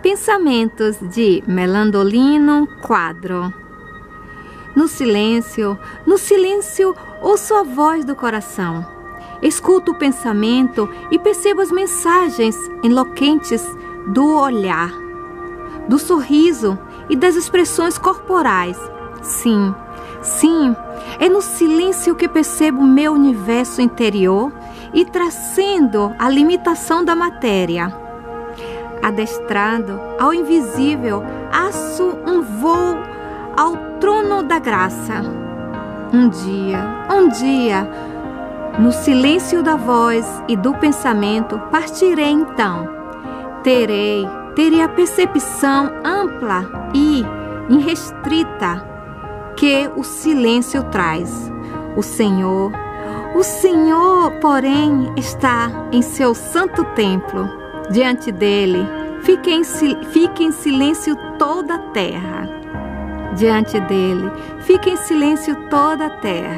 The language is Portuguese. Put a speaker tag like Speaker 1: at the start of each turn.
Speaker 1: Pensamentos de Melandolino Quadro. No silêncio, ouço a voz do coração. Escuto o pensamento e percebo as mensagens enloquentes do olhar, do sorriso e das expressões corporais. Sim, é no silêncio que percebo o meu universo interior e trascendo a limitação da matéria. Adestrado ao invisível, aço um voo ao trono da graça. Um dia, no silêncio da voz e do pensamento, partirei então. Terei a percepção ampla e irrestrita que o silêncio traz. O Senhor, porém, está em seu santo templo. Diante dele, fica em silêncio toda a terra. Diante dele, fica em silêncio toda a terra.